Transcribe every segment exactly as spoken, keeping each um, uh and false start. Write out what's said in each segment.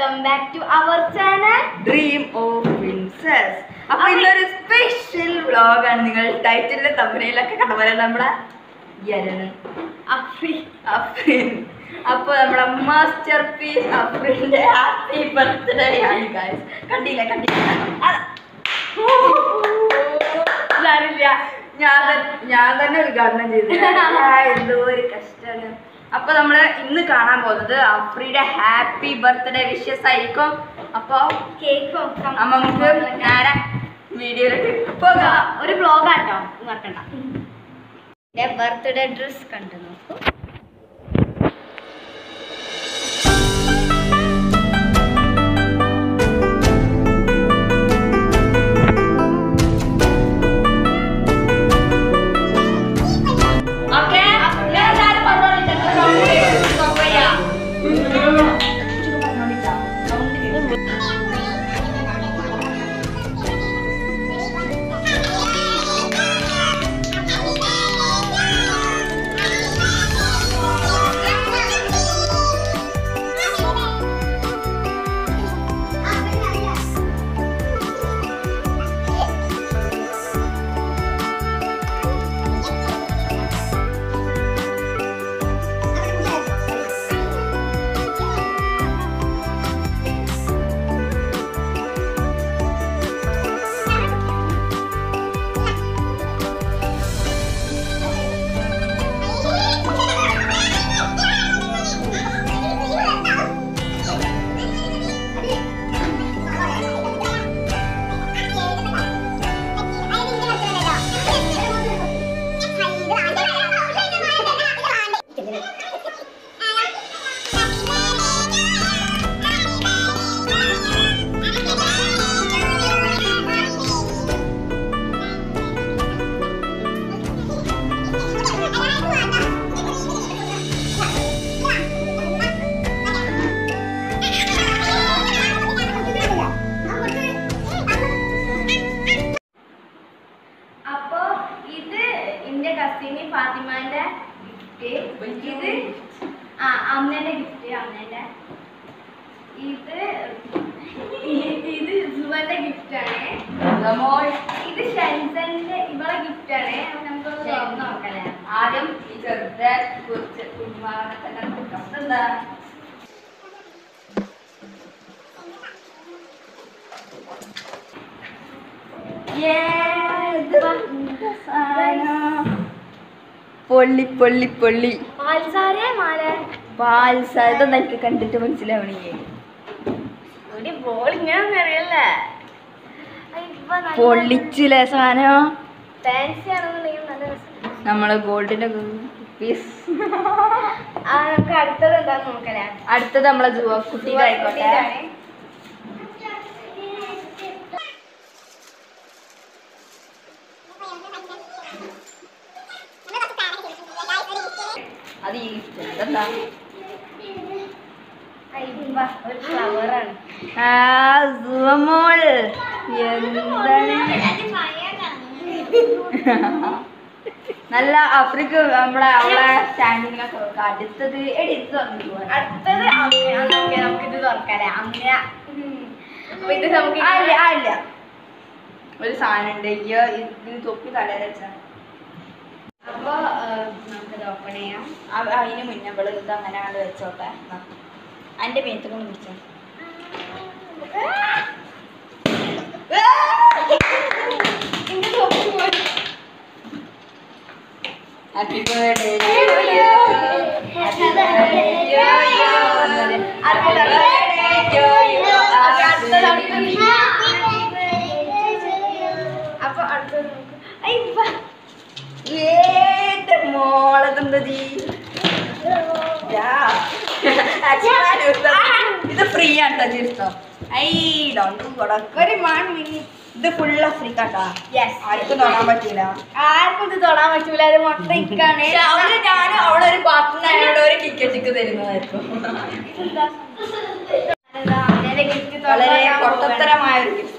Welcome back to our channel dream of princess. അപ്പൊ ഇന്നൊരു special വ്ളോഗാണ്. നിങ്ങൾ ടൈറ്റിലെ തമ്പനയിലൊക്കെ കണ്ടപോലെ നമ്മളെ അപ്പൊ നമ്മുടെ മാസ്റ്റർ പീസ് അഫ്രീന്റെ ഹാപ്പി ബർത്ത്ഡേ ആണ് ഗൈസ്. കണ്ടില്ല കണ്ടില്ല ഞാൻ ഞാൻ തന്നെ ഉദ്ഘാടനം ചെയ്തു. എന്തോ ഒരു കഷ്ടാണ്. അപ്പൊ നമ്മള് ഇന്ന് കാണാൻ പോകുന്നത് അഫ്രീയുടെ ഹാപ്പി ബർത്ത്ഡേ വിഷസ് ആയിരിക്കും. അപ്പൊ കേക്കും നമുക്ക് നേരെ വീഡിയോയിലോട്ട് പോകാം. ഒരു വ്ളോഗാട്ടോ മറക്കണ്ട. എന്റെ ബർത്ത്ഡേ ഡ്രസ് കണ്ടു നോക്കൂ. കസിന് ഫാത്തിമാന്റെ ഗിഫ്റ്റ്, ഇത് ആ അമ്മേന്റെ ഗിഫ്റ്റ് അമ്മേന്റെ, ഇത് ഇത് സുവന്റെ ഗിഫ്റ്റ് ആണ്, ഇത് ഷെൻസന്റെ ഇവളെ ഗിഫ്റ്റ് ആണ്. നമുക്ക് തുറന്ന് നോക്കല്ലേ. ആദ്യം ഈ ചെറുതെ കുറച്ച് കുഞ്ഞുമാവനെ എന്താ പൊള്ളി പൊള്ളി പൊള്ളി പാൽസാരേ മാല പാൽസാര ഇതൊന്നും എനിക്ക് കണ്ടിട്ട് മനസ്സിലാവണേ. അറിയല്ലേ പൊള്ളിച്ചില്ലേ സാധനം. ഫാൻസി ആണെന്നുണ്ടെങ്കിൽ നല്ല രസം. നമ്മളെ ഗോൾഡിന്റെ പീസ്. ആ നമുക്ക് അടുത്തത് എന്താന്ന് നോക്കല്ലേ. അടുത്തത് നമ്മളെ ജുവ കുട്ടിയുടെ ആയിക്കോട്ടെ. അത് ഈ എന്താ ഒരു ഫ്ലവറാണ്. ആ സുവമോൾ എന്താണ് നല്ല അഫ്രിക്ക നമ്മളെ അവളെ സ്റ്റാൻഡിങ്ങിനൊക്കെ. അടുത്തത് എടുത്ത് അടുത്തത് നമുക്ക് ഇത് തുറക്കാല്ലേ. അമ്മ അപ്പൊ ഇത് നമുക്ക് ആയില്ല ആയില്ല ഒരു സാധനം ഉണ്ട്. ഈ ഇത് തൊപ്പി തലയിൽ വെച്ചാൽ അപ്പൊ നമുക്കിത് ഓപ്പൺ ചെയ്യാം. അതിന് മുന്നേ ഇവള് ഇത് അങ്ങനെ കണ്ട് വെച്ചോട്ടെ. അതിന്റെ മേത്തൊക്കെ പിടിച്ചോ. ഹാപ്പി ബർത്ത്ഡേ അപ്പൊ അടുത്തത് മോളെന്താ ഇത് ഫ്രീ ആട്ടോ ചേർത്തോ. ഐ ഡോണ്ട് ഒരു വൺ മിനിറ്റ്. ഇത് ഫുള്ള് ഫ്രീ കാട്ടാ. ആർക്കും തൊടാൻ പറ്റൂല. ആർക്കും ഇത് തൊടാൻ പറ്റൂല. അത് മൊത്തം ഇക്കാണ്. അവള് ഞാൻ അവളെ ഒരു പാത്രം എന്നോട് ഒരു ടിക്കറ്റ് തരുന്നതായിരിക്കും. വളരെ പൊട്ടത്തരമായ ഒരു ഗിഫ്റ്റ്.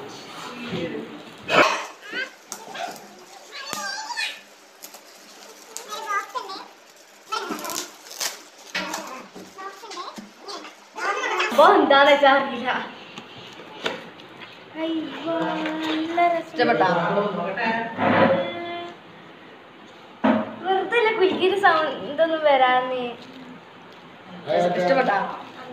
അപ്പൊ എന്താന്ന് വെച്ചാ അറിയില്ല. ഇഷ്ടപ്പെട്ടോ? വെറുതെ കുലിക്കിന്റെ സൗണ്ട് ഇതൊന്നും വരാന്ന്. ഇഷ്ടപ്പെട്ടോ?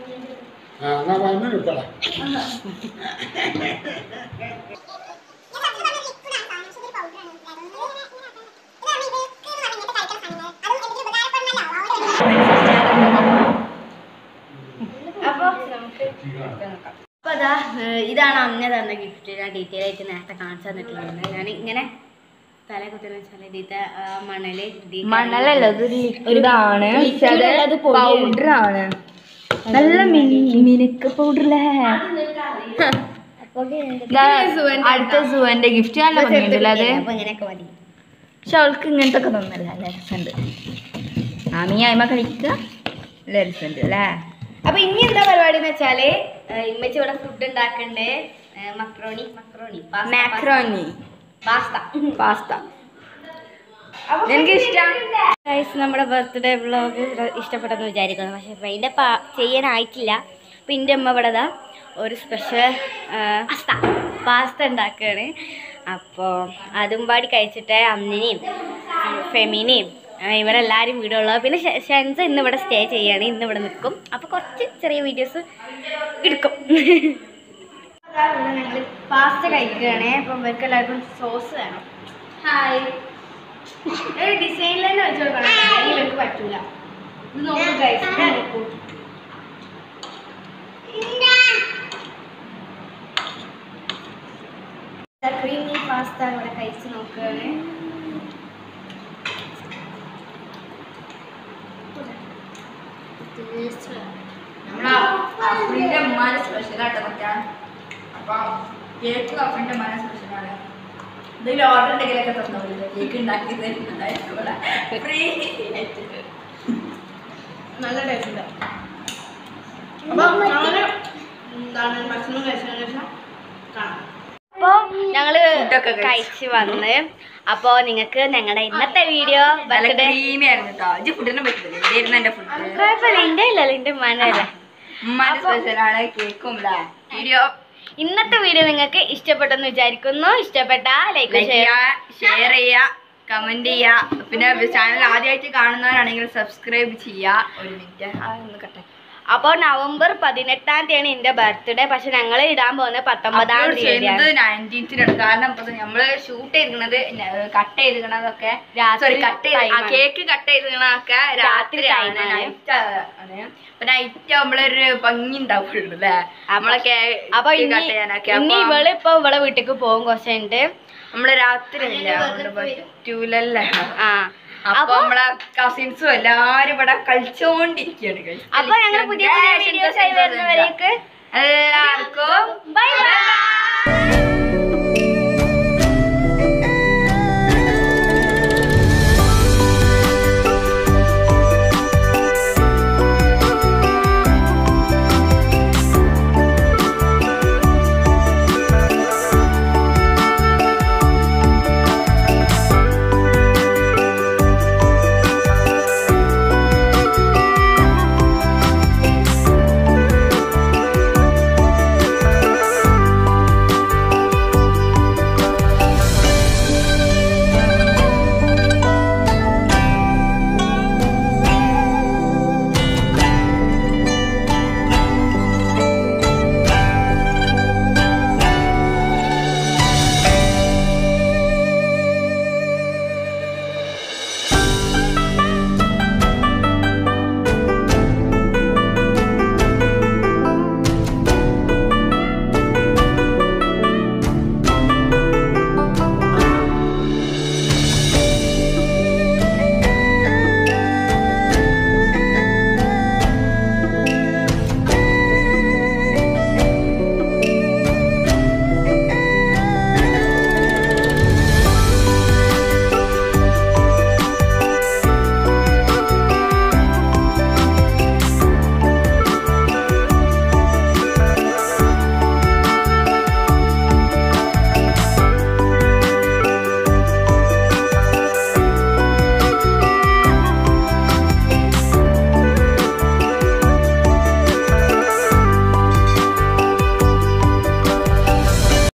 അപ്പൊ നമുക്ക് അപ്പൊ അതാ ഇതാണ് അമ്മ തന്ന ഗിഫ്റ്റ്. ഞാൻ ഡീറ്റെയിൽ ആയിട്ട് നേരത്തെ കാണിച്ചു തന്നിട്ടുണ്ട്. ഞാൻ ഇങ്ങനെ തല കുത്തുന്ന വെച്ചാൽ ഇതിത്തെ മണല് മണലല്ല, ഇതാണ് പൗഡറാണ്. നല്ല മിനുക്ക് പൗഡറല്ലേ. അടുത്ത സുവന്റെ ഗിഫ്റ്റ് നല്ല ഭംഗിയുണ്ടല്ലോ അത്. അപ്പൊ ഇങ്ങനെയൊക്കെ മതി. പക്ഷെ അവൾക്ക് ഇങ്ങനത്തെ ഒക്കെ തോന്നല്ല, രസമുണ്ട്. ആ നീ അയിമ കളിക്കുക, രസമുണ്ട് അല്ലേ. അപ്പൊ ഇനി എന്താ പരിപാടി എന്ന് വെച്ചാല് ഇമ്മച്ചി ഇവിടെ ഫുഡ് ഉണ്ടാക്കണ്ടേ. Macaroni macaroni macaroni pasta pasta എനിക്ക് ഇഷ്ടം. നമ്മുടെ ബർത്ത്ഡേ വ്ളോഗ് ഇഷ്ടപ്പെട്ടെന്ന് വിചാരിക്കുന്നു. പക്ഷെ അതിൻ്റെ പാ ചെയ്യാനായിട്ടില്ല. അപ്പം എൻ്റെ അമ്മ ഇവിടെ ദാ ഒരു സ്പെഷ്യൽ പാസ്ത പാസ്ത ഉണ്ടാക്കുകയാണ്. അപ്പോൾ അതും പാടി കഴിച്ചിട്ട് അന്നിനെയും ഫെമിനെയും ഇവരെല്ലാവരും വീഡിയോ ഉള്ളത്. പിന്നെ ഷെൻസ് ഇന്ന് ഇവിടെ സ്റ്റേ ചെയ്യാണ്, ഇന്ന് ഇവിടെ നിൽക്കും. അപ്പോൾ കുറച്ച് ചെറിയ വീഡിയോസ് എടുക്കും. ഞങ്ങൾ പാസ്ത കഴിക്കുകയാണ്. അപ്പം ഇവർക്ക് എല്ലാവർക്കും സോസ് വേണം. ഹായ്, ഒരു ഡിസൈനിൽ തന്നെ വെച്ച് കൊടുക്കണം, ഇവർക്ക് പറ്റൂല. ഇത് നോക്കൂ ഗൈസ്, നോക്കൂ. ക്രീമി പാസ്ത ഇവിടെ കഴിച്ച് നോക്കുകയാണ്. നമ്മുടെ ഉമ്മാന്റെ സ്പെഷ്യലാട്ടോ നോക്കിയാ. അപ്പൊ കേക്ക് അഫ്രീന്റെ ഉമ്മാന്റെ സ്പെഷ്യലാണ്. എന്തെങ്കിലും ഓർഡർ ഉണ്ടെങ്കിലൊക്കെ തന്നോളില്ല, കേക്ക് ഉണ്ടാക്കി തരുന്നുണ്ടായിരുന്നു ഫ്രീ ആയിട്ട്. നല്ല ടേസ്റ്റ് ഉണ്ട്. അപ്പോൾ ഞങ്ങള് എന്താണ് ഭക്ഷണം കഴിച്ചതിന് ശേഷം കാണാം. അപ്പോൾ ഞങ്ങള് കഴിച്ച് വന്ന് അപ്പോൾ നിങ്ങൾക്ക് ഞങ്ങളുടെ ഇന്നത്തെ വീഡിയോ ബർത്ത്ഡേ ക്രീമി ആയിരുന്നു കേട്ടോ. ഇത് ഫുഡിനെ പറ്റില്ല, ഇതായിരുന്നു എന്റെ ഫുഡ്. കുഴപ്പമില്ല, എൻ്റെ ഇല്ലല്ലോ, എൻ്റെ ഉമ്മാനല്ലേ. ഉമ്മാന്റെ സ്പെഷ്യലാണ് കേക്കും വീഡിയോ. ഇന്നത്തെ വീഡിയോ നിങ്ങൾക്ക് ഇഷ്ടപ്പെട്ടെന്ന് വിചാരിക്കുന്നു. ഇഷ്ടപ്പെട്ടാൽ ലൈക്ക് ചെയ്യുക, ഷെയർ ചെയ്യുക, കമന്റ് ചെയ്യുക. പിന്നെ ചാനൽ ആദ്യമായിട്ട് കാണുന്നവരാണെങ്കിൽ സബ്സ്ക്രൈബ് ചെയ്യുക. ഒരു മിനിറ്റ് ഒന്ന് കട്ടെ. അപ്പോൾ നവംബർ പതിനെട്ടാം തീയതിയാണ് എൻ്റെ ബർത്ത്ഡേ. പക്ഷെ ഞങ്ങൾ ഇടാൻ പോകുന്നത് പത്തൊമ്പതാം തീയതിയാണ്. നയൻറ്റീൻത്തിനാണ്. കാരണം നമ്മള് ഷൂട്ട് ചെയ്തിരിക്കണത് കട്ട് ചെയ്തിരിക്കണതൊക്കെ സോറി കട്ട് ചെയ്ത് കേക്ക് കട്ട് ചെയ്തിരിക്കണതൊക്കെ രാത്രിയാണ്, നൈറ്റ് ആണ്. അപ്പൊ നൈറ്റ് ആവുമ്പോഴൊരു ഭംഗി ഉണ്ടാവുള്ളൂ അല്ലേ നമ്മളെ അപ്പൊ കട്ട് ചെയ്യാനൊക്കെ. ഇനി ഇവള് ഇപ്പൊ ഇവളെ വീട്ടിലേക്ക് പോകും കുറച്ചുണ്ട്. നമ്മള് രാത്രി പറ്റൂലല്ലേ. ആ അപ്പൊ നമ്മളെ കസിൻസും എല്ലാരും ഇവിടെ കളിച്ചോണ്ടിരിക്കുകയാണ്. അപ്പൊ ഞങ്ങൾ പുതിയ പുതിയ വീഡിയോസ് ആയി വരുന്നവരേക്ക് എല്ലാവർക്കും ബൈ ബൈ.